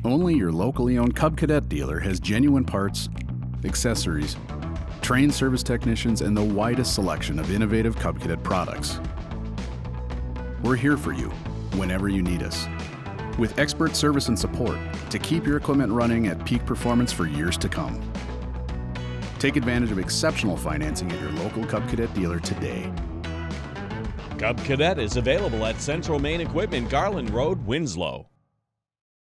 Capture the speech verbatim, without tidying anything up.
Only your locally owned Cub Cadet dealer has genuine parts, accessories, trained service technicians, and the widest selection of innovative Cub Cadet products. We're here for you whenever you need us, with expert service and support to keep your equipment running at peak performance for years to come. Take advantage of exceptional financing at your local Cub Cadet dealer today. Cub Cadet is available at Central Maine Equipment, Garland Road, Winslow.